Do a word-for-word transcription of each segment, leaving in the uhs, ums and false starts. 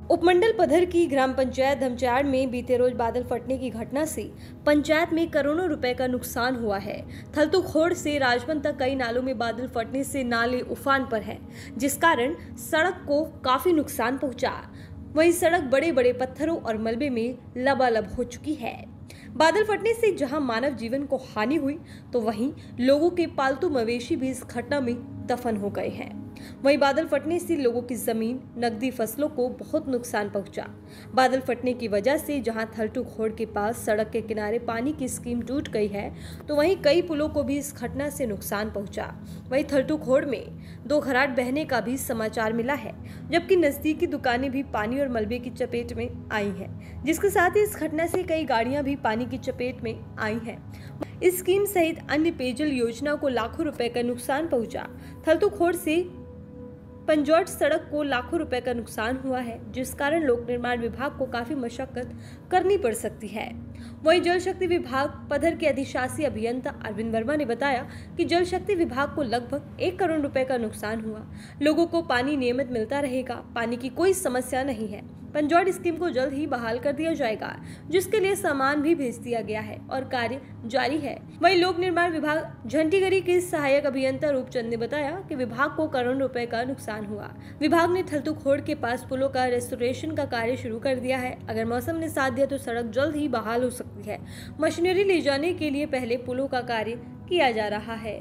उपमंडल पधर की ग्राम पंचायत धमचाड़ में बीते रोज बादल फटने की घटना से पंचायत में करोड़ों रुपए का नुकसान हुआ है। थलतुखोड़ से राजबन तक कई नालों में बादल फटने से नाले उफान पर हैं, जिस कारण सड़क को काफी नुकसान पहुंचा। वहीं सड़क बड़े बड़े पत्थरों और मलबे में लबालब हो चुकी है। बादल फटने से जहां मानव जीवन को हानि हुई, तो वहीं लोगों के पालतू मवेशी भी इस घटना में दफन हो गए हैं। वहीं बादल फटने से लोगों की जमीन, नकदी फसलों को बहुत नुकसान पहुंचा। बादल फटने की वजह से जहां थलतुखोड़ के पास सड़क के किनारे पानी की स्कीम टूट गई है, तो वहीं कई पुलों को भी इस घटना से नुकसान पहुंचा। वहीं थलतुखोड़ में दो घराट बहने का भी समाचार मिला है, जबकि नजदीकी दुकानें भी पानी और मलबे की चपेट में आई हैं, जिसके साथ ही इस घटना से कई गाड़ियां भी पानी की चपेट में आई हैं। इस स्कीम सहित अन्य पेयजल योजना को लाखों रुपए का नुकसान पहुंचा। थलतुखोड़ से पंजौट सड़क को लाखों रुपए का नुकसान हुआ है, जिस कारण लोक निर्माण विभाग को काफी मशक्कत करनी पड़ सकती है। वहीं जल शक्ति विभाग पधर के अधिशासी अभियंता अरविंद वर्मा ने बताया कि जल शक्ति विभाग को लगभग एक करोड़ रुपए का नुकसान हुआ। लोगों को पानी नियमित मिलता रहेगा, पानी की कोई समस्या नहीं है। पंजौट स्कीम को जल्द ही बहाल कर दिया जाएगा, जिसके लिए सामान भी भेज दिया गया है और कार्य जारी है। वहीं लोक निर्माण विभाग झंटीगरी के सहायक अभियंता रूपचंद ने बताया कि विभाग को करोड़ रुपए का नुकसान हुआ। विभाग ने थलतुखोड़ के पास पुलों का रेस्टोरेशन का कार्य शुरू कर दिया है। अगर मौसम ने साथ दिया तो सड़क जल्द ही बहाल हो सकती है। मशीनरी ले जाने के लिए पहले पुलों का कार्य किया जा रहा है।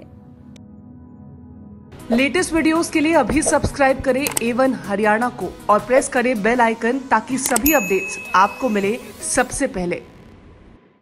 लेटेस्ट वीडियोस के लिए अभी सब्सक्राइब करें ए वन हरियाणा को और प्रेस करें बेल आइकन, ताकि सभी अपडेट्स आपको मिले सबसे पहले।